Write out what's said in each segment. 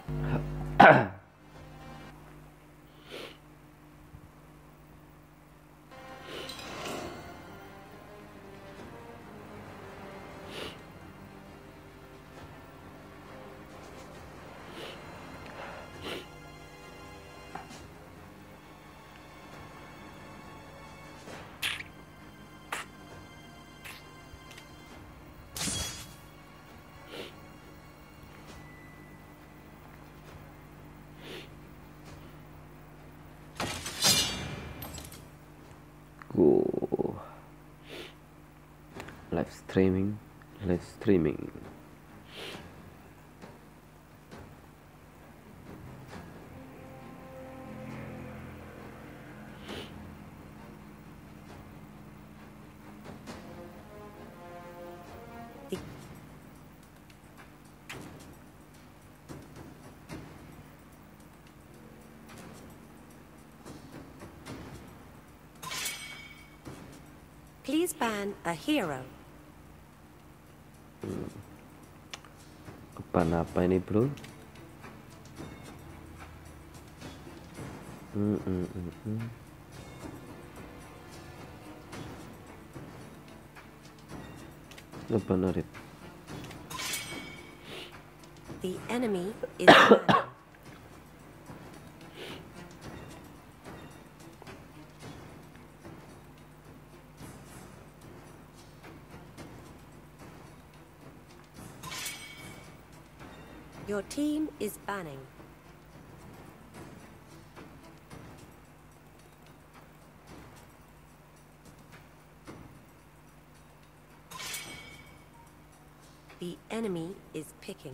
Go live streaming. Please ban a hero. Apa ini bro? Apa narit? The enemy is banning. Your team is banning. The enemy is picking.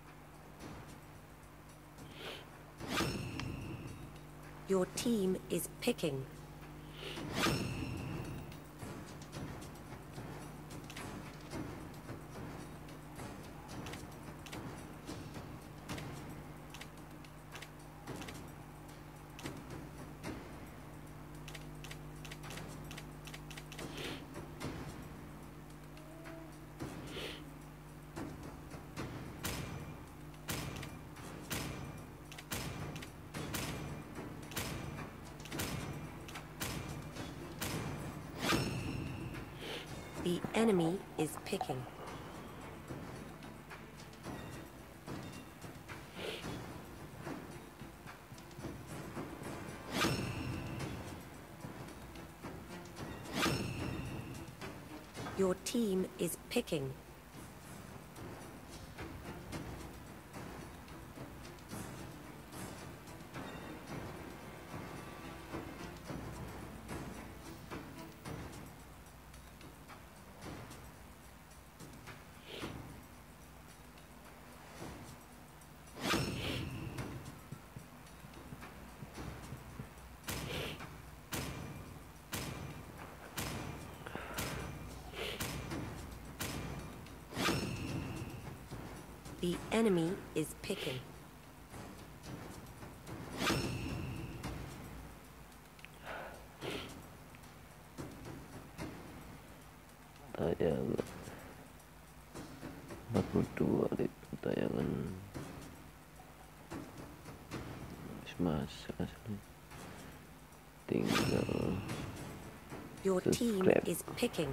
Your team is picking. The enemy is picking. Your team is picking. The enemy is picking. Tayangan 42 di tayangan masuk asli. Tinggal Your team subscribe. is picking.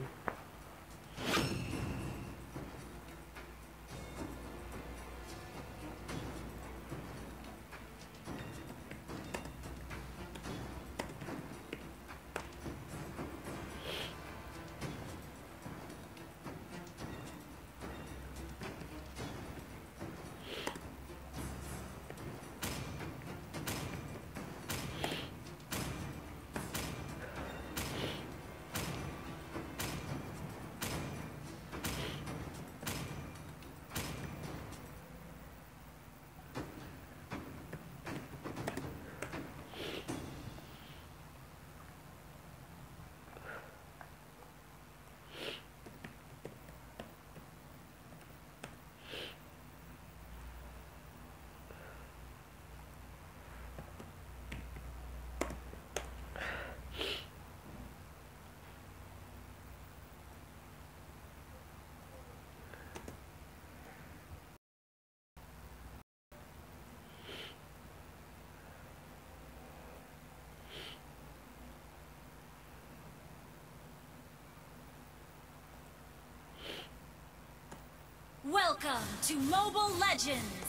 Welcome to Mobile Legends!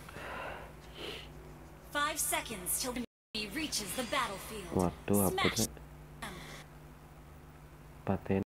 5 seconds till the enemy reaches the battlefield. Waduh, apa Smash tuh? Paten